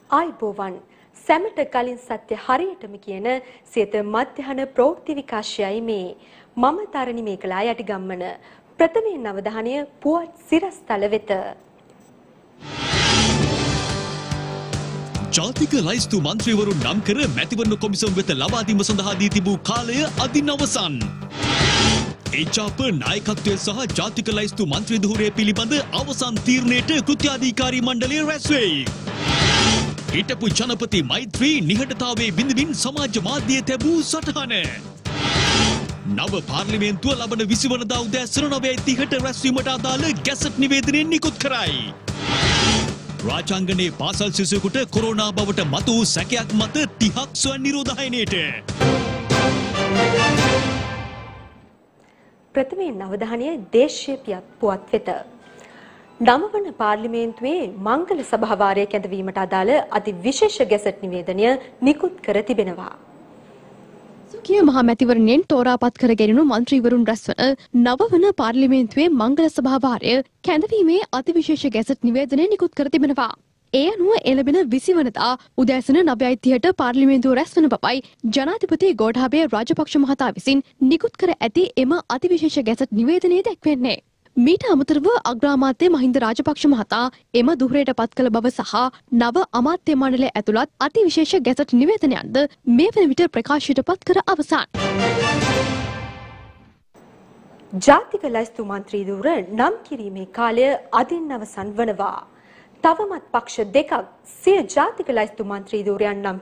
ආයිබෝවන් සැමට කලින් සත්‍ය හරියටම කියන සියත මධ්‍යහන ප්‍රවෘත්ති විකාශයයි මේ මම තරණි මේකලා යටිගම්මන ප්‍රථමයෙන් අවධානය පුවත් සිරස්තල වෙත ජාතික ලයිස්තු මන්ත්‍රීවරුන් නම් කර මැතිවරණ කොමිසම වෙත ලබා දීම සඳහා දී තිබූ කාලය අදින් අවසන්. එචාප නායකත්වය සහ ජාතික ලයිස්තු මන්ත්‍රී ධූරය පිළිබඳ අවසන් තීරණයට කෘත්‍යාධිකාරී මණ්ඩලය රැස් වෙයි. හිටපු ජනපති මෛත්‍රී නිහඬතාවයේ බිඳින් සමාජ මාධ්‍යයේ තැබූ සටහන. නව පාර්ලිමේන්තුව ලබන 20 වනදා උදෑසන 9:30ට රැස්වීමට අදාළ ගැසට් නිවේදනය නිකුත් කරයි. රාජාංගනයේ පාසල් සිසුවෙකුට කොරෝනා බවට මතු වූ සැකයක් මත 30ක් ස්වයං නිරෝධායනයට. ප්‍රථමයෙන් අවධානය දේශීය පුවත් වෙත. නවවන පාර්ලිමේන්තුවේ මංගල සභාවාරය කැඳවීමට අදාළ අති විශේෂ ගැසට් නිවේදනය නිකුත් කර තිබෙනවා. සුකිය මහ මැතිවරණයෙන් තෝරාපත් කර ගැනුණු මන්ත්‍රීවරුන් රැස්වන නවවන පාර්ලිමේන්තුවේ මංගල සභාවාරය කැඳවීමේ අති විශේෂ ගැසට් නිවේදනය නිකුත් කර තිබෙනවා. ඒ අනුව එළඹෙන 20 වනදා උදෑසන 9:30ට පාර්ලිමේන්තුව රැස්වන බවයි ජනාධිපති ගෝඨාභය රාජපක්ෂ මහතා විසින් නිකුත් කර ඇති එම අති විශේෂ ගැසට් නිවේදනයේ දැක්වෙන්නේ. මීට අමතරව අග්‍රාමාත්‍ය මහින්ද රාජපක්ෂ මහතා එම දුහරයට පත් කළ බව සහ නව අමාත්‍ය මණ්ඩලය ඇතුළත් අති විශේෂ ගැසට් නිවේදනයක්ද මේ වන විට ප්‍රකාශයට පත් කර අවසන්. ජාතික ලයිස්තු මන්ත්‍රී ධූර නම් කිරීමේ කාලය අදින් අවසන් වනවා. තවමත් පක්ෂ දෙකක් සිය ජාතික ලයිස්තු මන්ත්‍රී ධූරයන් නම්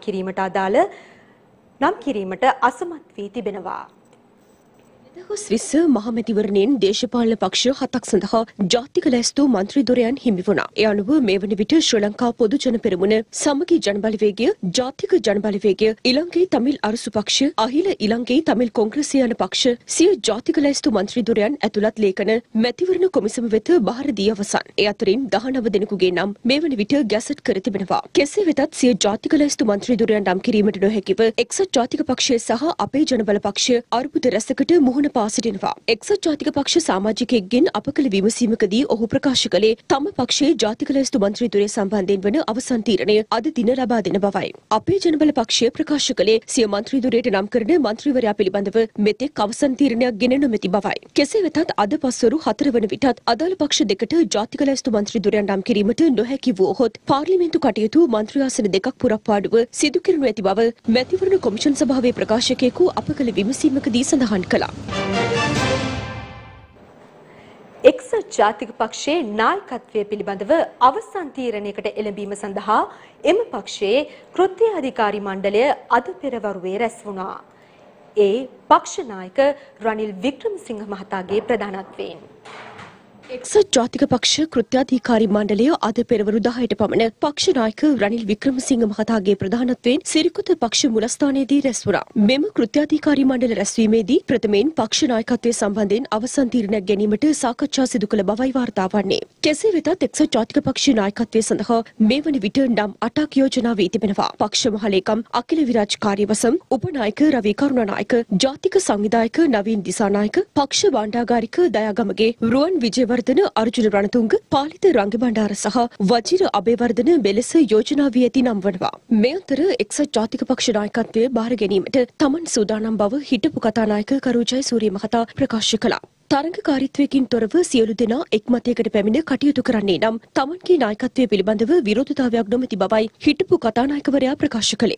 කිරීමට අසමත් වී තිබෙනවා. ස්විස් මහමැතිවරණයෙන් දේශපාලන පක්ෂ 7ක් සඳහා ජාතික ලැයිස්තු මන්ත්‍රීවරයන් හිමි වුණා. ඒ අනුව මේ වන විට ශ්‍රී ලංකා පොදු ජන පෙරමුණ, සමගි ජනබලවේගය, ජාතික ජනබලවේගය, ඉලංගේ තමිල් අරසු පක්ෂ, අහිල ඉලංගේ තමිල් කොංග්‍රසය යන පක්ෂ සිය ජාතික ලැයිස්තු මන්ත්‍රීවරයන් ඇතුළත් ලේඛන මැතිවරණ කොමිසම වෙත බහර දී අවසන්. ඒ අතරින් 19 දෙනෙකුගේ නම් මේ වන විට ගැසට් කර තිබෙනවා. කෙසේ වෙතත් සිය ජාතික ලැයිස්තු මන්ත්‍රීවරයන් නම් කිරීමට නොහැකිව එක්සත් ජාතික පක්ෂය සහ අපේ ජනබල පක්ෂ අර්බුද රැසකට මුහුණ පා සිටිනවා. එක්සත් ජාතික පක්ෂ සමාජිකයෙක්ගෙන් අප කළ විමසීමකදී ඔහු ප්‍රකාශ කළේ තම පක්ෂයේ ජාතික ලැයිස්තු මන්ත්‍රීවරය සම්බන්ධයෙන් වන අවසන් තීරණය අද දින ලබා දෙන බවයි. අපේ ජනබල පක්ෂය ප්‍රකාශ කළේ සිය මන්ත්‍රීවරයට නම් කරන මන්ත්‍රීවරයා පිළිබඳව මෙතෙක් අවසන් තීරණයක් ගෙන නොමැති බවයි. කෙසේ වෙතත් අද පස්වරු 4 වන විටත් අදාළ පක්ෂ දෙකට ජාතික ලැයිස්තු මන්ත්‍රීවරයන් නම් කිරීමට නොහැකි වූහොත් පාර්ලිමේන්තු කටයුතු මන්ත්‍රී ආසන දෙකක් පුරප්පාඩුව සිදු කරනු ඇති බව මැතිවරණ කොමිෂන් සභාවේ ප්‍රකාශකයෙකු අප කළ විමසීමකදී සඳහන් කළා. එක්සත් ජාතික පක්ෂයේ නායකත්වය පිළිබඳව අවසන් තීරණයකට එළඹීම සඳහා එම පක්ෂයේ කෘත්‍යාධිකාරී මණ්ඩලය අද පෙරවරුවේ රැස් වුණා. ඒ පක්ෂ නායක රනිල් වික්‍රමසිංහ මහතාගේ ප්‍රධානත්වයෙන්. එක්සත් ජාතික පක්ෂ කෘත්‍යාධිකාරී මණ්ඩලය අද පෙරවරු 10ට පමණ පක්ෂ නායක රනිල් වික්‍රමසිංහ මහතාගේ ප්‍රධානත්වයෙන් සිරිකොත පක්ෂ මුලස්ථානයේදී රැස් වුණා. මෙම කෘත්‍යාධිකාරී මණ්ඩල රැස්වීමේදී ප්‍රථමයෙන් පක්ෂ නායකත්වය සම්බන්ධයෙන් අවසන් තීරණයක් ගැනීමට සාකච්ඡා සිදු කළ බවයි වාර්තා වන්නේ. කෙසේ වෙතත් එක්සත් ජාතික පක්ෂ නායකත්වය සඳහා මේ වන විට නම් 8ක් යෝජනා වී තිබෙනවා. පක්ෂ මහලේකම් අකිල විරාජ් කාර්යවසම්, උපනායක රවි කරුණානායක, ජාතික සංවිධායක නවීන් දිසානායක, පක්ෂ භාණ්ඩාගාරික දයාගමගේ රුවන් විජේවර්ධන අර්ජුන රණතුංග, පාලිත රංගබණ්ඩාර සහ වජිර අබේවර්ධන මෙලෙස යෝජනා වී ඇති නම් වනවා. මේ අතර එක්සත් ජාතික පක්ෂ නායකත්වය බාර ගැනීමට තමන් සූදානම් බව හිටපු කතානායක කරු ජයසූරිය මහතා ප්‍රකාශ කළා. තරඟකාරීත්වයකින් තොරව සියලු දෙනා එක්මතයකට පැමිණ කටයුතු කරන්නේ නම් තමන්ගේ නායකත්වය පිළිබඳව විරෝධතාවයක් නොමැති බවයි හිටපු කතානායකවරයා ප්‍රකාශ කළේ.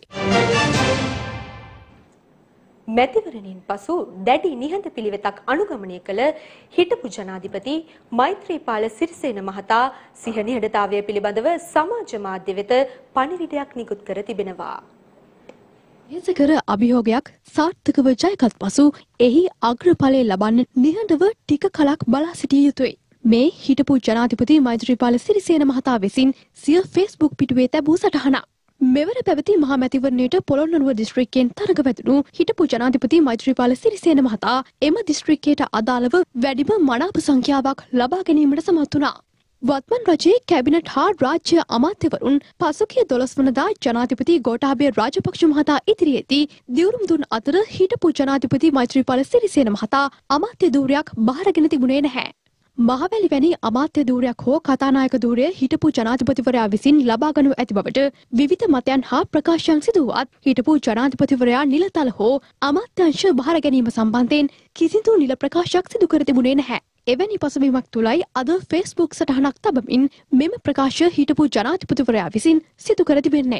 මැතිවරණයෙන් පසු දැඩි නිහඬ පිළිවෙතක් අනුගමනය කළ හිටපු ජනාධිපති මෛත්‍රීපාල සිරිසේන මහතා සිහ නිහඬතාවය පිළිබඳව සමාජ මාධ්‍ය වෙත පණිවිඩයක් නිකුත් කර තිබෙනවා. යසකර අභියෝගයක් සාර්ථකව ජයගත් පසු එහි අග්‍රඵලය ලබන්න නිහඬව ටික කලක් බලා සිටිය යුතුයි. මේ හිටපු ජනාධිපති මෛත්‍රීපාල සිරිසේන මහතා විසින් සිය ෆේස්බුක් පිටුවේ තැබූ සටහනක්. මෙවර පැවති මහා මැතිවරණයට පොළොන්නරුව දිස්ත්‍රික්කයෙන් තරඟ වැදුණු හිටපු ජනාධිපති මෛත්‍රීපාල සිරිසේන මහතා එම දිස්ත්‍රික්කයට අදාළව වැඩිම මනාප සංඛ්‍යාවක් ලබා ගැනීමට සමත් වුණා. වත්මන් රජයේ කැබිනට් හා රාජ්‍ය අමාත්‍යවරුන් පසුගිය 12 වනදා ජනාධිපති ගෝඨාභය රාජපක්ෂ මහතා ඉදිරියේදී දියුරුම් දුන් අතර හිටපු ජනාධිපති මෛත්‍රීපාල සිරිසේන මහතා අමාත්‍ය ධූරයක් බාරගෙන තිබුණේ නැහැ. මහවැලි වැනි අමාත්‍ය ධූරයක් හෝ කතානායක ධූරය හිටපු ජනාධිපතිවරයා විසින් ලබා ගනු ඇති බවට විවිධ මතයන් හා ප්‍රකාශයන් සිදු වුවත් හිටපු ජනාධිපතිවරයා නිලතල හෝ අමාත්‍යංශ බහර ගැනීම සම්බන්ධයෙන් කිසිදු නිල ප්‍රකාශයක් සිදු කර තිබුණේ නැහැ. එවැනි පසුබිමක් තුලයි අද Facebook සටහනක් තබමින් මෙම ප්‍රකාශ හිටපු ජනාධිපතිවරයා විසින් සිදු කර තිබෙන්නේ.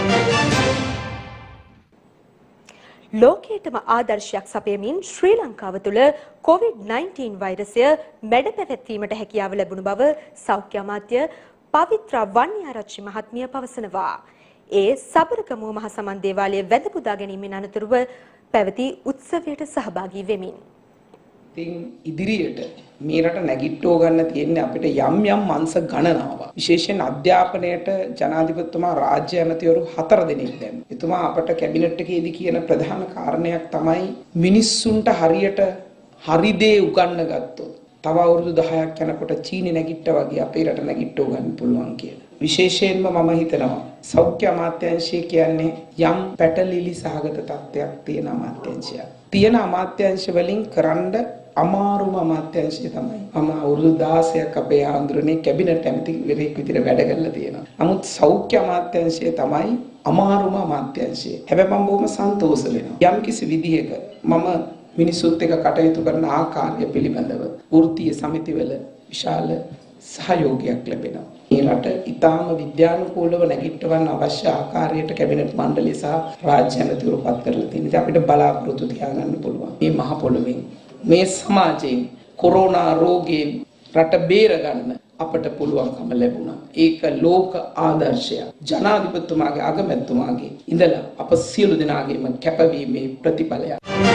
ලෝකයටම ආදර්ශයක් සපයමින් ශ්‍රී ලංකාව තුළ COVID-19 වෛරසය මැඩ පැවැත්වීමට හැකියාව ලැබුණු බව සෞඛ්‍ය අමාත්‍ය පවිත්‍රා වන්නිආරච්චි මහත්මිය පවසනවා. ඒ සබරගමුව මහ සමන් දේවාලයේ වැඳ පුදා ගැනීමෙන් අනතුරුව පැවති උත්සවයට සහභාගී වෙමින් ඉතින් ඉදිරියට මේ රට නැගිට්ටෝ ගන්න තියෙන්නේ අපිට යම් යම් අංශ ගණනාවක්. විශේෂයෙන් අධ්‍යාපනයට ජනාධිපතිතුමා රාජ්‍ය ඇමතිවරු 4 දෙනෙක් දැම්මා. එතුමා අපට කැබිනට් එකේදී කියන ප්‍රධාන කාරණයක් තමයි මිනිස්සුන්ට හරියට හරි දේ උගන්ව ගත්තොත් තව අවුරුදු 10ක් යනකොට චීනෙ නැගිට්ටා වගේ අපේ රට නැගිට්ටෝ ගන්න පුළුවන් කියලා. විශේෂයෙන්ම මම හිතනවා සෞඛ්‍ය අමාත්‍යාංශය කියන්නේ යම් පැටලිලි සහගත තත්ත්වයක් තියෙන අමාත්‍යාංශයක්. තියෙන අමාත්‍යාංශ වලින් කරන්න අමාරුම අමාත්‍යාංශය තමයි. මම අවුරුදු 16ක් අපේ ආන්දරනේ කැබිනට් ඇමතිවරයෙක් විදිහට වැඩ කරලා තියෙනවා. නමුත් සෞඛ්‍ය අමාත්‍යාංශය තමයි අමාරුම අමාත්‍යාංශය. හැබැයි මම බොහොම සන්තෝෂ වෙනවා. යම් කිසි විදිහක මම මිනිසුත් එක්ක කටයුතු කරන ආකාරය පිළිබඳව වෘත්තීය සමිතිවල විශාල සහයෝගයක් ලැබෙනවා. මේ රට ඊටාම විද්‍යානුකූලව නැගිටවන්න අවශ්‍ය ආකාරයට කැබිනට් මණ්ඩලය සහ රාජ්‍ය ඇමතිවරු පත් කරලා තියෙනවා. අපිට බලාපොරොත්තු තියාගන්න පුළුවන්. මේ මහ පොළොවෙන් මේ සමාජයෙන් කොරෝනා රෝගයෙන් රට බේර ගන්න අපට පුළුවන්කම ලැබුණා. ඒක ලෝක ආදර්ශයක්. ජනාධිපතිතුමාගේ අගමැතිතුමාගේ ඉඳලා අප සියලු දෙනාගේම කැපවීමේ ප්‍රතිඵලයක්.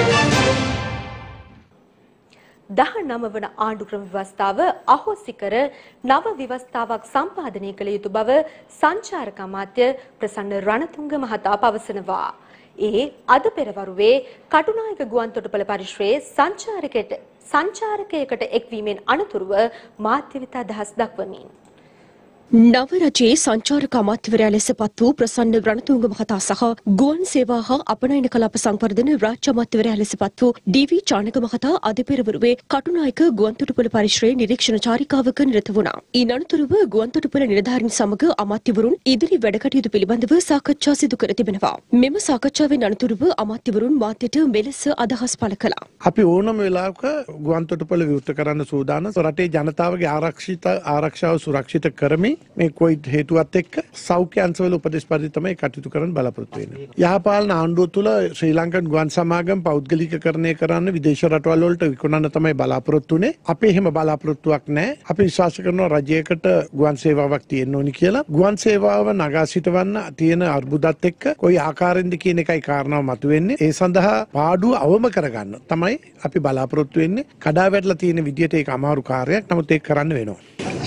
19 වන ආණ්ඩුක්‍රම ව්‍යවස්ථාව අහෝසි කර නව ව්‍යවස්ථාවක් සම්පාදනය කළ යුතු බව සංචාරක අමාත්‍ය ප්‍රසන්න රණතුංග මහතා පවසනවා. ඒ අද පෙරවරුවේ කටුනායක ගුවන්තොටුපළ පරිශ්‍රයේ සංචාරකයකට එක්වීමෙන් අනතුරුව මාධ්‍ය වෙත අදහස් දක්වමින් නව රජයේ සංචාරක අමාත්‍යවරයා ලෙස පත් වූ ප්‍රසන්න රණතුංග මහතා සහ ගුවන් සේවා හා අපනයන කලාප සංවර්ධන රාජ්‍ය අමාත්‍යවරයා ලෙස පත් වූ ඩී.වී. චානක මහතා අද පෙරවරුවේ කටුනායක ගුවන්තොටුපළ පරිශ්‍රයේ නිරීක්ෂණ චාරිකාවක නිරත වුණා. ඊන් අනතුරුව ගුවන්තොටුපළ නිලධාරීන් සමග අමාත්‍යවරුන් ඉදිරි වැඩකටයුතු පිළිබඳව සාකච්ඡා සිදු කර තිබෙනවා. මෙම සාකච්ඡාවෙන් අනතුරුව අමාත්‍යවරුන් මාධ්‍යට මෙලෙස අදහස් පළ කළා. අපි ඕනම වෙලාවක ගුවන්තොටුපළ විවෘත කරන්න සූදානම්. රටේ ජනතාවගේ ආරක්ෂාව සුරක්ෂිත කරමින් මේ කොයිඩ් හේතුවත් එක්ක සෞඛ්‍ය අංශවල උපදෙස් පරිදි තමයි කටයුතු කරන්න බලාපොරොත්තු වෙන්නේ. යහපාලන ආණ්ඩුව තුළ ශ්‍රී ලංකන් ගුවන් සමාගම් පෞද්ගලිකකරණය කරන්න විදේශ රටවල් වලට විකුණන්න තමයි බලාපොරොත්තු වෙන්නේ. අපි එහෙම බලාපොරොත්තුවක් නැහැ. අපි විශ්වාස කරනවා රජයකට ගුවන් සේවාවක් තියෙන්න ඕනි කියලා. ගුවන් සේවාව නගා සිටවන්න තියෙන අර්බුදත් එක්ක කොයි ආකාරයෙන්ද කියන එකයි කාරණාව මතුවෙන්නේ. ඒ සඳහා පාඩුව අවම කරගන්න තමයි අපි බලාපොරොත්තු වෙන්නේ. කඩා වැටලා තියෙන විදියට ඒක අමාරු කාර්යයක්. නමුත් ඒක කරන්න වෙනවා.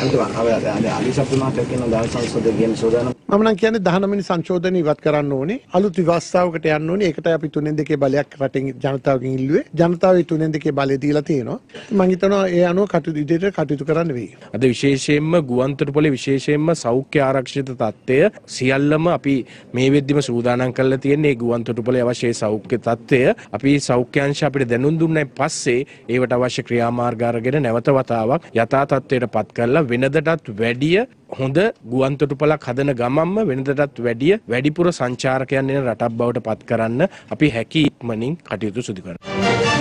මම නම් කියන්නේ 19 වෙනි සංශෝධනය ඉවත් කරන්න ඕනේ. අලුත් ව්‍යවස්ථාවකට යන්න ඕනේ. ඒකටයි අපි 3/2 බලයක් රටෙන් ජනතාවගෙන් ඉල්ලුවේ. ජනතාවගේ 3/2 බලය දීලා තියෙනවා. මම හිතනවා ඒ අනුව කටයුතු කරන්න වෙයි. අද විශේෂයෙන්ම ගුවන්තොටුපොළේ විශේෂයෙන්ම සෞඛ්‍ය ආරක්ෂිත තත්ත්වය සියල්ලම අපි මේ වෙද්දිම සූදානම් කරලා තියෙන්නේ. ගුවන්තොටුපොළේ අවශ්‍ය සෞඛ්‍ය තත්ත්වය අපි සෞඛ්‍යාංශ අපිට දැනුම් දුන්නායින් පස්සේ ඒවට අවශ්‍ය ක්‍රියාමාර්ග අරගෙන නැවත වතාවක් යථා තත්ත්වයට පත් කරලා වෙනදටත් වැඩිය හොඳ ගුවන්තොටුපළක් හදන ගමන්ම වෙනදටත් වැඩිය වැඩිපුර සංචාරකයන් එන රටක් බවට පත් කරන්න අපි හැකි ඉක්මනින් කටයුතු සිදු කරනවා.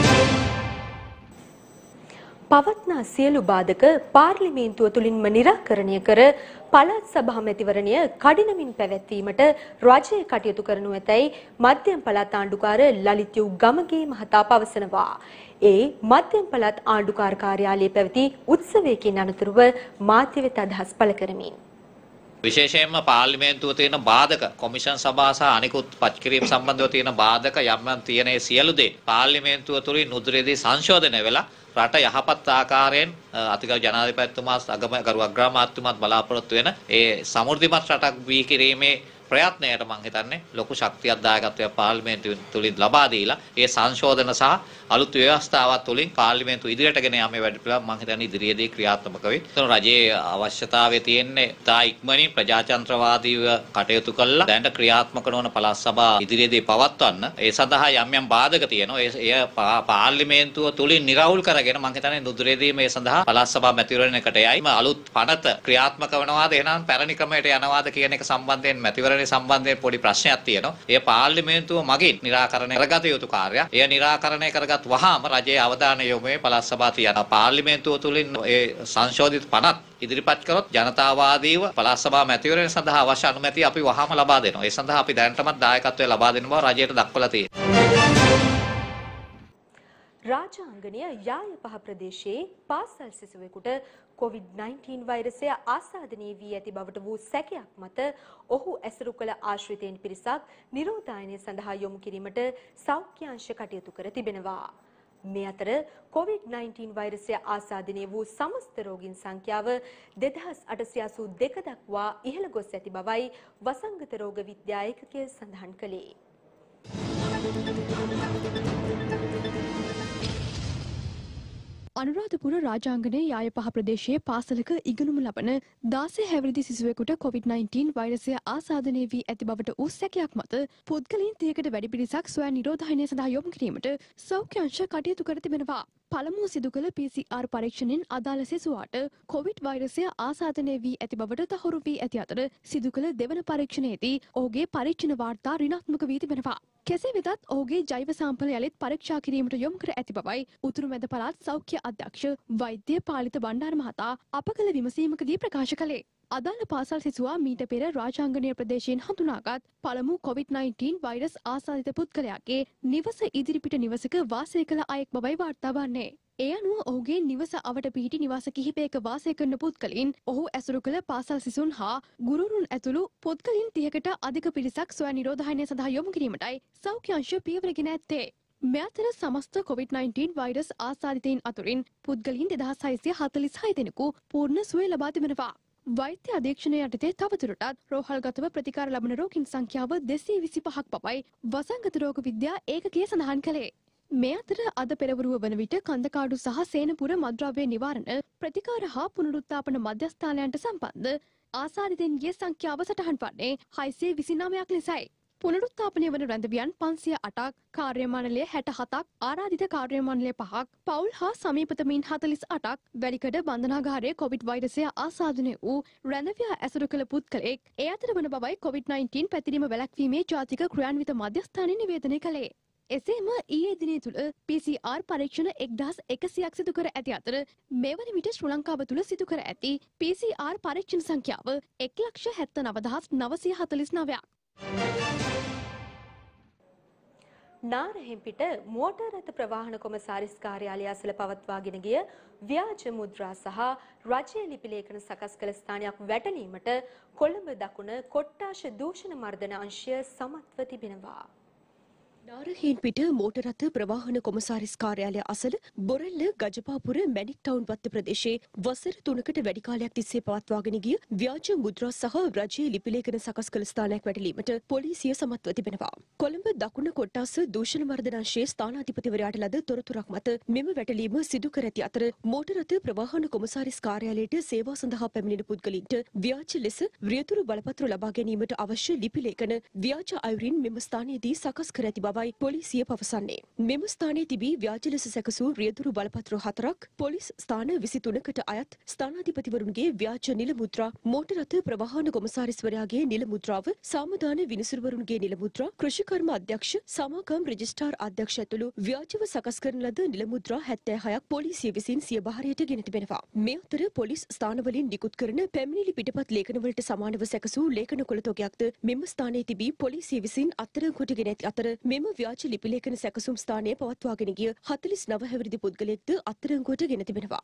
පවත්නා සියලු බාධක පාර්ලිමේන්තුව තුළින්ම නිරාකරණය කර පළාත් සභා මැතිවරණය කඩිනමින් පැවැත්වීමට රජය කටයුතු කරනු ඇතැයි මධ්‍යම පළාත් ආණ්ඩුකාර ලලිත් යු ගමගේ මහතා පවසනවා. ඒ මධ්‍යම පළාත් ආණ්ඩුකාර කාර්යාලයේ පැවති උත්සවයකින් අනතුරුව මාධ්‍ය වෙත අදහස් පළ කරමින් විශේෂයෙන්ම පාර්ලිමේන්තුව තියෙන බාධක කොමිෂන් සභාව සහ අනිකුත් පත්කිරීම සම්බන්ධව තියෙන බාධක යම් තියෙන සියලු දේ පාර්ලිමේන්තුව තුළින් නුදුරේදී සංශෝධනය වෙලා රට යහපත් ආකාරයෙන් අතිගරු ජනාධිපතිතුමා ගරු අග්‍රාමාත්‍යතුමාත් බලාපොරොත්තු වෙන ඒ සමෘද්ධිමත් රටක් වී කිරීමේ ප්‍රයත්නයට මම හිතන්නේ ලොකු ශක්තියක් දායකත්වයක් පාර්ලිමේන්තුව තුලින් ලබා දීලා ඒ සංශෝධන සහ අලුත් ව්‍යවස්ථාවක් තුලින් පාර්ලිමේන්තුව ඉදිරියට ගෙන යාමේ වැඩපිළිවෙල මම හිතන්නේ ඉදිරියේදී ක්‍රියාත්මක වෙයි. ඒතන රජයේ අවශ්‍යතාවය තියෙන්නේ තා ඉක්මනින් ප්‍රජාතන්ත්‍රවාදීව කටයුතු කළා දැනට ක්‍රියාත්මක නොවන පළාත් සභා ඉදිරියේදී පවත්වන්න. ඒ සඳහා යම් බාධක තියෙනවා. එය පාර්ලිමේන්තුව තුලින් නිරවුල් කරගෙන මම හිතන්නේ නුදුරේදී මේ සඳහා පළාත් සභා මැතිවරණයකට යයි. අලුත් පනත ක්‍රියාත්මක වනවාද එහෙනම් පැරණි ක්‍රමයට යනවාද කියන එක සම්බන්ධයෙන් මැතිවරණය සම්බන්ධයෙන් පොඩි ප්‍රශ්නයක් තියෙනවා. එය පාර්ලිමේන්තුව මගින් निराකරණය කරගත යුතු කාර්යයක්. එය निराකරණය කරගත් වහාම රජයේ අවධානය යොමු වේ පළාත් සභා තියන පාර්ලිමේන්තුව තුලින් ඒ සංශෝධිත පනත් ඉදිරිපත් කරොත් ජනතාවාදීව පළාත් සභා මැතිවරණය සඳහා අවශ්‍ය අනුමැතිය අපි වහාම ලබා දෙනවා. ඒ සඳහා අපි දැනටමත් දායකත්වය ලබා දෙන බව රජයට දක්වලා තියෙනවා. රාජාංගනය යාය පහ ප්‍රදේශයේ පාසල් සිසුවෙකුට COVID-19 වෛරසය ආසාදනය වී ඇති බවට වූ සැකයක් මත ඔහු ඇසුරු කළ ආශ්‍රිතයන් පිරිසක් නිරෝධායනය සඳහා යොමු කිරීමට සෞඛ්‍ය අංශ කටයුතු කර තිබෙනවා. මේ අතර COVID-19 වෛරසය ආසාදනය වූ සමස්ත රෝගීන් සංඛ්‍යාව 2882 දක්වා ඉහළ ගොස් ඇති බවයි වසංගත රෝග විද්‍යා ඒකකය සඳහන් කළේ. අනුරාධපුර රාජාංගනයේ යාය පහ ප්‍රදේශයේ පාසලක ඉගෙනුම ලබන 16 හැවිරිදි සිසුවෙකුට COVID-19 වෛරසය ආසාදනය වී ඇති බවට වූ සැකයක් මත පුද්ගලයන් 30කට වැඩි පිරිසක් සොයා නිරෝධායනය සඳහා යොමු කිරීමට සෞඛ්‍ය අංශ කටයුතු කර තිබෙනවා. පළමුව සිදු කළ PCR පරීක්ෂණයෙන් අදාළ සිසුවාට COVID වෛරසය ආසාදනය වී ඇති බවට තහවුරු වී ඇති අතර සිදු කළ දෙවන පරීක්ෂණයේදී ඔහුගේ පරීක්ෂණ වාර්තා ඍණාත්මක වී තිබෙනවා. කෙසේ වෙතත් ඔහුගේ ජෛව සාම්පල යළිත් පරීක්ෂා කිරීමට යොමු කර ඇති බවයි උතුරු මැද පළාත් සෞඛ්‍ය අධ්‍යක්ෂ වෛද්‍ය පාලිත බණ්ඩාර මහතා අප කළ විමසීමකදී ප්‍රකාශ කළේ. අදාළ පාසල් සිසුවා මීට පෙර රාජාංගනීය ප්‍රදේශයෙන් හඳුනාගත් පළමු COVID-19 වෛරස් ආසාදිත පුද්ගලයාගේ නිවස ඉදිරිපිට නිවසක වාසය කළ අයෙක් බවයි වාර්තා වන්නේ. ඒ අනුව ඔහුගේ නිවස අවට පිහිටි නිවාස කිහිපයක වාසය කරන පුද්ගලයින් ඔහු ඇසුරු කළ පාසල් සිසුන් හා ගුරුවරුන් ඇතුළු පුද්ගලයින් 30කට අධික පිරිසක් සොයා නිරෝධායනය සඳහා යොමු කිරීමටයි සෞඛ්‍ය අංශ පියවරගෙන ඇත්තේ. මේ අතර සමස්ත COVID-19 වෛරස් ආසාදිතයින් අතුරින් පුද්ගලයින් 2646 දෙනෙකු පූර්ණ සුවය ලබා තිබෙනවා. වෛද්‍ය අධීක්ෂණය යටතේ තවදුරටත් රෝහල්ගතව ප්‍රතිකාර ලබන රෝගීන් සංඛ්‍යාව 225ක් බවයි වසංගත රෝග විද්‍යා ඒකකය සඳහන් කළේ. මේ අතර අද පෙරවරුව වන විට කන්දකාඩු සහ සේනපුර මද්‍රව්‍ය නිවාරණ ප්‍රතිකාර හා පුනරුත්ථාපන මධ්‍යස්ථානයන්ට සම්බන්ධ ආසාදිතයින්ගේ සංඛ්‍යාව සටහන් වන්නේ 629ක් ලෙසයි. පුනරුත්ථාපනය වන රැඳවියන් 508ක්, කාර්ය මණ්ඩලය 67ක්, ආරාධිත කාර්ය මණ්ඩලය 5ක්, පවුල් හා සමීපතමින් 48ක්, වැලිකඩ බන්ධනාගාරයේ කොවිඩ් වෛරසය ආසාදනය වූ රැඳවියා ඇසුරු කළ පුද්ගලෙක් ඒ අතර වන බවයි COVID-19 පැතිරීම වැළැක්වීමේ ජාතික ක්‍රියාන්විත මධ්‍යස්ථානය නිවේදනය කළේ. එසේම ඊයේ දිනේ තුල PCR පරීක්ෂණ 1100ක් සිදු කර ඇති අතර මේ වන විට ශ්‍රී ලංකාව තුල සිදු කර ඇති PCR පරීක්ෂණ සංඛ්‍යාව 1,79,949ක්. නාරහෙම්පිට මෝටර් රථ ප්‍රවාහන කොමසාරිස් කාර්යාලය අසල පවත්වාගෙන ගිය ව්‍යාජ මුද්‍රා සහ රජයේ ලිපි ලේඛන සකස් කළ ස්ථානයක් වැටලීමට කොළඹ දකුණ කොට්ටාශ දූෂණ මර්දන අංශය සමත්ව තිබෙනවා. නාරහේන්පිට මෝටර් රථ ප්‍රවාහන කොමසාරිස් කාර්යාලය අසල බොරැල්ල ගජපාපුර මැණික් ටවුන් වත්ත ප්‍රදේශයේ වසර 3කට වැඩි කාලයක් තිස්සේ පවත්වාගෙන ගිය ව්‍යාජ මුද්‍රා සහ රජයේ ලිපි ලේඛන සකස් කළ ස්ථානයක් වැටලීමට පොලිසිය සමත්ව තිබෙනවා. කොළඹ දකුණ කොට්ටාස දූෂණ මර්දන අංශයේ ස්ථානාධිපතිවරයාට ලද තොරතුරක් මත මෙම වැටලීම සිදු කර ඇති අතර මෝටර් රථ ප්‍රවාහන කොමසාරිස් කාර්යාලයට සේවා සඳහා පැමිණෙන පුද්ගලයින්ට ව්‍යාජ ලෙස රියදුරු බලපත්‍ර ලබා ගැනීමට අවශ්‍ය ලිපි ලේඛන ව්‍යාජ අයුරින් මෙම ස්ථානයේදී සකස් කර ඇති බවයි පොලිසිය පවසන්නේ. මෙම ස්ථානයේ තිබී ව්‍යාජ ලෙස සැකසූ රියදුරු බලපත්‍ර 4ක්, පොලිස් ස්ථාන 23කට අයත් ස්ථානාධිපතිවරුන්ගේ ව්‍යාජ නිල මුද්‍රා, මෝටර් රථ ප්‍රවාහන කොමසාරිස්වරයාගේ නිල මුද්‍රාව, සාමදාන විනිසුරුවරුන්ගේ නිල මුද්‍රා, කෘෂිකර්ම අධ්‍යක්ෂ, සමාගම් රෙජිස්ට්‍රාර් අධ්‍යක්ෂ ඇතුළු ව්‍යාජව සකස් කරන ලද නිල මුද්‍රා 76ක් පොලිසිය විසින් සිය බහරයට ගෙන තිබෙනවා. මේ අතර පොලිස් ස්ථානවලින් නිකුත් කරන පැමිණිලි පිටපත් ලේඛනවලට සමානව සැකසූ ලේඛන කොළතොගයක්ද මෙම ස්ථානයේ තිබී පොලිසිය විසින් අත්අඩංගුවට ගෙන ඇති අතර මෙම ව්‍යාජ ලිපි ලේඛන සැකසුම් ස්ථානයේ පවත්වාගෙන ගිය 49 හැවිරිදි පුද්ගලයෙක්ද අත්අඩංගුවට ගෙන තිබෙනවා.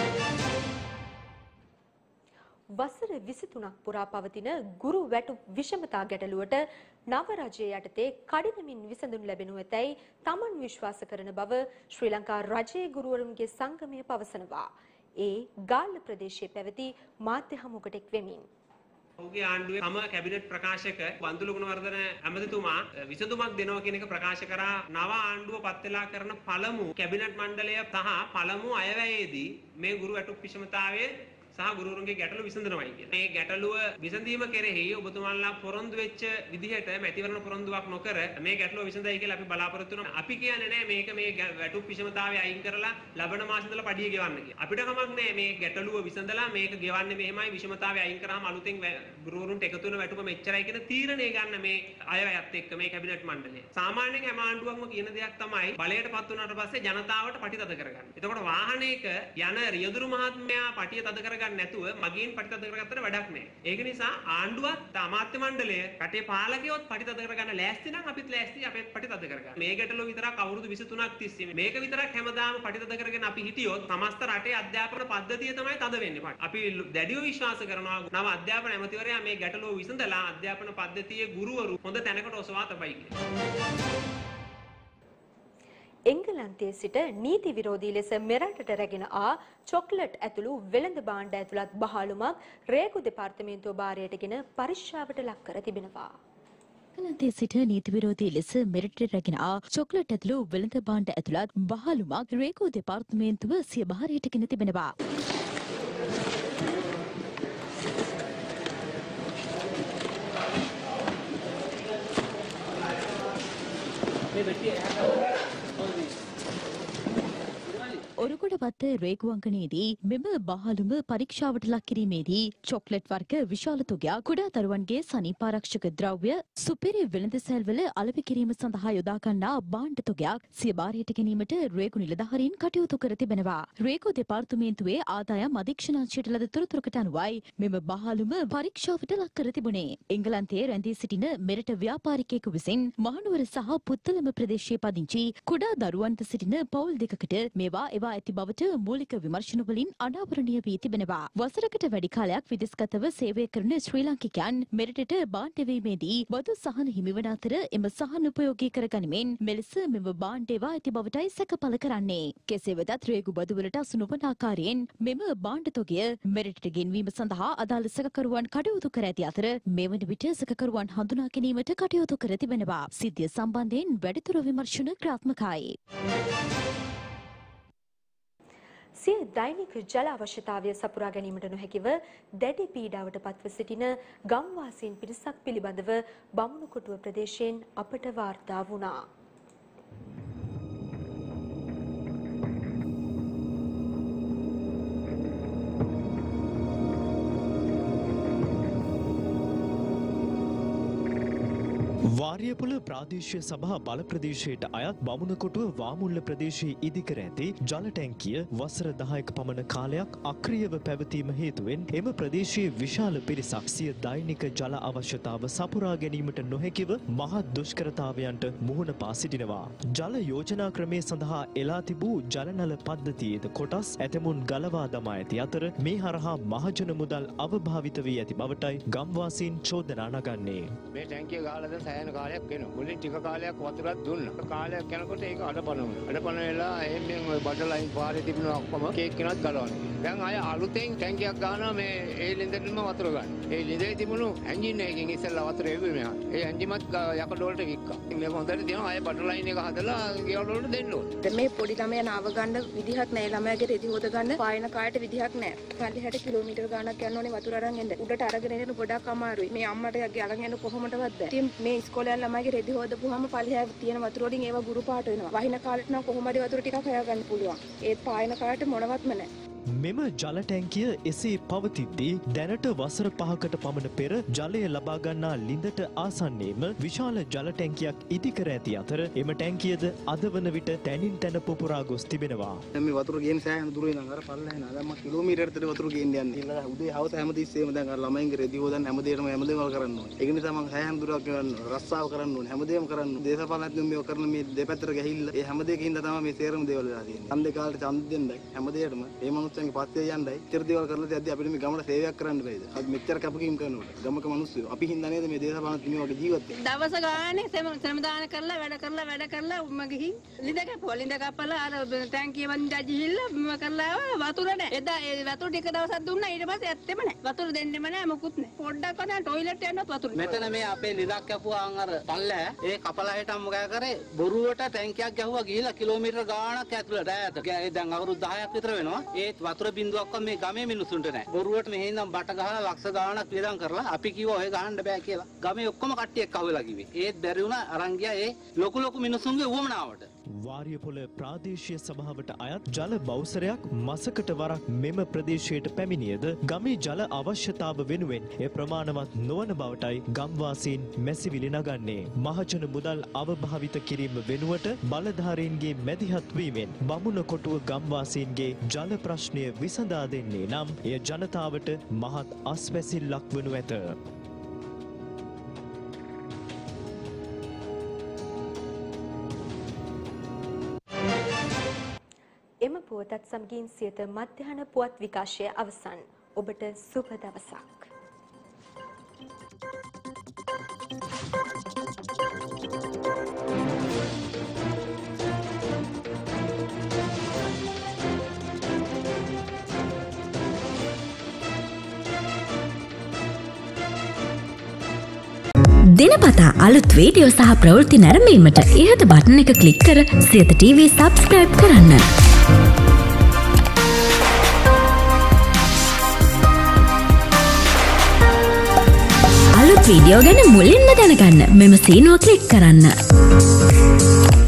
වසර 23ක් පුරා පවතින ගුරු වැටුප් විෂමතා ගැටලුවට නව රජය යටතේ කඩිනමින් විසඳුම් ලැබෙනු ඇතැයි තමන් විශ්වාස කරන බව ශ්‍රී ලංකා රජයේ ගුරුවරුන්ගේ සංගමය පවසනවා. ඒ ගාල්ල ප්‍රදේශයේ පැවති මාධ්‍ය හමුවකට එක් වෙමින් ඔහුගේ ආණ්ඩුවේ තම කැබිනට් ප්‍රකාශක වන්දුල ගුණවර්ධන ඇමතිතුමා විසඳුමක් දෙනවා කියන එක ප්‍රකාශ කරා. නව ආණ්ඩුව පත් වෙලා කරන පළමු කැබිනට් මණ්ඩලය සහ පළමු අයවැයේදී මේ ගුරු වැටුප් විෂමතාවයේ සහ ගුරුවරුන්ගේ ගැටලු විසඳනවායි කියලා. මේ ගැටලුව විසඳීම කෙරෙහි ඔබතුමාලා පොරොන්දු වෙච්ච විදිහට මැතිවරණ පොරොන්දුවක් නොකර මේ ගැටලුව විසඳයි කියලා අපි බලාපොරොත්තු වෙනවා. අපි කියන්නේ නෑ මේක මේ වැටුප් විෂමතාවය අයින් කරලා ලබන මාසෙ ඉඳලා පඩිය ගෙවන්න කියලා. අපිට කමක් නෑ මේ ගැටලුව විසඳලා මේක ගෙවන්නේ මෙහෙමයි විෂමතාවය අයින් කරාම අලුතෙන් ගුරුවරුන්ට එකතු වෙන වැටුප මෙච්චරයි කියන තීරණය ගන්න මේ අයවැයත් එක්ක මේ කැබිනට් මණ්ඩලය. සාමාන්‍යයෙන් හැම ආණ්ඩුවක්ම කියන දෙයක් තමයි බලයටපත් වුණාට පස්සේ ජනතාවට පටි තද කරගන්න. එතකොට වාහනයක යන රියදුරු මහත්මයා පටිය තද කරගන්න නැතුව මගින් පටිතද කරගත්තට වැඩක් නැහැ. ඒක නිසා ආණ්ඩුවත් අමාත්‍ය මණ්ඩලය රටේ පාලකයොත් පටිතද කරගන්න ලෑස්ති නම් අපිත් ලෑස්ති අපේ පටිතද කරගන්න. මේ ගැටලුව විතරක් අවුරුදු 23ක් තිස්සේ මේක විතරක් හැමදාම පටිතද කරගෙන අපි හිටියොත් සමස්ත රටේ අධ්‍යාපන පද්ධතිය තමයි තද වෙන්නේ. අපි දැඩිව විශ්වාස කරනවා නව අධ්‍යාපන ඇමතිවරයා මේ ගැටලුව විසඳලා අධ්‍යාපන පද්ධතියේ ගුරුවරු හොඳ තැනකට ඔසවා තබයි කියලා. එංගලන්තයේ සිට නීති විරෝධී ලෙස මෙරටට රැගෙන ආ චොක්ලට් ඇතුළු වෙළඳ භාණ්ඩ ඇතුළත් බහලුමක් රේගු දෙපාර්තමේන්තුව භාරයටගෙන පරීක්ෂාවට ලක් කර තිබෙනවා. එංගලන්තයේ සිට නීති විරෝධී ලෙස මෙරටට රැගෙන ආ චොක්ලට් ඇතුළු වෙළඳ භාණ්ඩ ඇතුළත් බහලුමක් රේගු දෙපාර්තමේන්තුව සිය භාරයටගෙන තිබෙනවා. ඔරුගොඩවත්ත රේගුවංකනයේදී මෙම බහලුම පරීක්ෂාවට ලක් කිරීමේදී චොක්ලට් වර්ග විශාල තුගයක් කුඩා දරුවන්ගේ සනීපාරක්ෂක ද්‍රව්‍ය සුපිරි වෙළඳ සැල්වල අලෙවි කිරීම සඳහා යොදා ගන්නා භාණ්ඩ තුගයක් සිය භාරයට ගැනීමට රේගු නිලධාරීන් කටයුතු කර තිබෙනවා. රේගු දෙපාර්තමේන්තුවේ ආදායම් අධීක්ෂණාංශයට ලද තොරතුරකට අනුවයි මෙම බහලුම පරීක්ෂාවට ලක් කර තිබුණේ. එංගලන්තයේ රැඳී සිටින මෙරට ව්‍යාපාරිකයෙකු විසින් මහනුවර සහ පුත්තලම ප්‍රදේශයේ පදිංචි කුඩා දරුවන්ට සිටින පවුල් දෙකකට මේවා ඇති බවට මූලික විමර්ශන වලින් අනාවරණය වී තිබෙනවා. වසරකට වැඩි කාලයක් විදේශගතව සේවය කරන ශ්‍රී ලාංකිකයන් මෙරටට භාණ්ඩ වීමේදී බදු සහන හිමිවන අතර එම සහන උපයෝගී කරගනිමින් මෙලෙස මෙම භාණ්ඩ ඒවා ඇති බවටයි සැකපල කරන්නේ. කෙසේ වෙතත් රේගු බදු වලට අසු නොවන ආකාරයෙන් මෙම භාණ්ඩ තොගය මෙරටට ගෙන්වීම සඳහා අදාළ සැකකරුවන් කටයුතු කර ඇති අතර මේ වන විට සැකකරුවන් හඳුනා ගැනීමට කටයුතු කර තිබෙනවා. සිද්ධිය සම්බන්ධයෙන් වැඩිදුර විමර්ශන ක්‍රියාත්මකයි. සිය දෛනික ජල අවශ්‍යතාවය සපුරා ගැනීමට නොහැකිව දැඩි පීඩාවට පත්ව සිටින ගම්වාසීන් පිරිසක් පිළිබඳව බමුණුකොටුව ප්‍රදේශයෙන් අපට වාර්තා වුණා. වාරියපොළ ප්‍රාදේශීය සභා බල ප්‍රදේශයට අයත් බමුණකොටුව වාමුල්ල ප්‍රදේශයේ ඉදිකර ඇති ජල ටැංකිය වසර 10ක පමණ කාලයක් අක්‍රියව පැවතීම හේතුවෙන් එම ප්‍රදේශයේ විශාල පිරිසක් සිය දෛනික ජල අවශ්‍යතාව සපුරා ගැනීමට නොහැකිව මහත් දුෂ්කරතාවයන්ට මුහුණ පා සිටිනවා. ජල යෝජනා ක්‍රමය සඳහා එලා තිබූ ජලනල පද්ධතියේද කොටස් ඇතමුන් ගලවා දමා ඇති අතර මේ හරහා මහජන මුදල් අවභාවිත වී ඇති බවටයි ගම්වාසීන් චෝදනා නගන්නේ. මේ ටැංකිය ගහලා දැන් සෑහෙන කාලයක් වෙනවා. මුලින් ටික කාලයක් වතුරක් දුන්නා. කාලයක් යනකොට ඒක අඩපණ වුණා. අඩපණ වෙලා එහෙම ඔය බඩ ලයින් පාරේ තිබුණ ඔක්කොම කේක් කෙනත් ගලවන්නේ. දැන් අය අලුතෙන් ටැංකියක් ගන්නවා මේ ඒ ලින්දෙන්ම වතුර ගන්න. ඒ ලින්දේ තිබුණු එන්ජින් එකකින් ඉස්සෙල්ලා වතුර එව්වේ මෙහා. ඒ එන්ජිමත් යකඩ වලට වික්කා. මේ හොඳට තියෙනවා අය බඩ ලයින් එක හදලා ගෙවල් වලට දෙන්න ඕනේ. මේ පොඩි ළමයා නාව ගන්න විදිහක් නැහැ. ළමයාගේ රෙදි හොද ගන්න පායන කායට විදිහක් නැහැ. 50-60 කිලෝමීටර් ගාණක් යන්න ඕනේ වතුර අරන් එන්න. උඩට අරගෙන එන්න ගොඩක් අමාරුයි. මේ අම්මට අරන් යන්න කොහොමදවත් බැහැ. ඉතින් මේ ඉස්කෝලේ යන ළමයිගේ රෙදි හොදපුවාම පල්ලිය තියෙන වතුර වලින් ඒවා ගුරු පාට වෙනවා. වහින කාලෙට නම් කොහොම හරි වතුර ටිකක් හොයාගන්න පුළුවන්. ඒත් පායන කාලට මොනවත්ම නැහැ. මෙම ජල ටැංකිය එසේ පවතිද්දී දැනට වසර 5කට පමණ පෙර ජලය ලබා ගන්නා ලිඳට ආසන්නයේම විශාල ජල ටැංකියක් ඉදිකර ඇති අතර එම ටැංකියද අද වන විට තැනින් තැන පුපුරා ගොස් තිබෙනවා. දැන් මේ වතුර ගේන සෑහෙන දුර ඉඳන් අර පල්ලෙහා නෑ. දැන් මම කිලෝමීටරකට වතුර ගේන්න යන්නේ. ඉතින් උදේ හවස හැමතිස්සෙම දැන් අර ළමයින්ගේ රෙදි හොදන්න හැමදේම කරන්න ඕනේ. ඒක නිසා මම සෑහෙන දුරක් රස්සාව කරන්න ඕනේ. හැමදේම කරන්න ඕනේ. දේශපාලනඥයෝ මේක කරන මේ දෙපැත්තට ගහිල්ලා ඒ හැමදේකින්ද තමයි මේ සේරම දේවල් වෙලා තියෙන්නේ. ඡන්දේ කාලේ ඡන්ද දෙන්න හැමදේටම මේ මනුස්සයන්ගේ පස්සේ යන්නයි ඉතර දේවල් කරලා තියද්දී අපිට මේ ගමට සේවයක් කරන්න බැයිද? අපි මෙච්චර කැපකිරීම කරනකොට ගමක මිනිස්සු අපි හින්දා නේද මේ දේශපාලන මේ වගේ ජීවත් වෙන්නේ. දවස ගානේ ශ්‍රමදාන කරලා වැඩ කරලා මගින් ලිඳ කපලා අර ටැංකිය වන්දා ගිහිල්ලා මම කරලා වතුර නැහැ. එදා ඒ වතුර ටික දවසක් දුන්නා ඊට පස්සේ ඇත්තෙම නැහැ. වතුර දෙන්නෙම නැහැ මොකුත් නැහැ. පොඩ්ඩක් වඩා ටොයිලට් යන්නත් වතුර. මෙතන මේ අපේ ලිඳක් කැපුවාන් අර පල්ලෑ ඒ කපලා හිටම් මොකද කරේ බොරුවට ටැංකියක් ගැහුවා ගිහිල්ලා කිලෝමීටර ගාණක් ඇතුළට ඈත. ඒ දැන් අවුරුදු 10ක් විතර වෙනවා. ඒත් වතුර බින්දුවක්වත් මේ ගමේ මිනිස්සුන්ට නැහැ. බොරුවට මෙහෙ ඉඳන් බට ගහලා ලක්ෂ ගාණක් වියදම් කරලා අපි කිව්වා ඔය ගහන්න බෑ කියලා. ගමේ ඔක්කොම කට්ටියක් අහුවෙලා කිව්වේ. ඒත් බැරි වුණා අරන් ගියා ඒ ලොකු මිනිස්සුන්ගේ උවමනාවට. වාරියපොළ ප්‍රාදේශීය සභාවට අයත් ජල බවුසරයක් මසකට වරක් මෙම ප්‍රදේශයට පැමිණියද ගමේ ජල අවශ්‍යතාව වෙනුවෙන් එය ප්‍රමාණවත් නොවන බවටයි ගම්වාසීන් මැසිවිලි නගන්නේ. මහජන මුදල් අවභාවිත කිරීම වෙනුවට බලධාරීන්ගේ මැදිහත් වීමෙන් බමුණ කොටුව ගම්වාසීන්ගේ ජල ප්‍රශ්නය විසඳා දෙන්නේ නම් එය ජනතාවට මහත් අස්වැසිල්ලක් වනු ඇත. එම පුවතත් සමගින් සියත මධ්‍යහන පුවත් විකාශය අවසන්. ඔබට සුබ දවසක්. දිනපතා අලුත් වීඩියෝ සහ ප්‍රවෘත්ති නැරඹීමට ඉහත බටන් එක ක්ලික් කර සියත TV සබ්ස්ක්‍රයිබ් කරන්න. අලුත් වීඩියෝ ගැන මුලින්ම දැනගන්න මෙම සීනුව ක්ලික් කරන්න.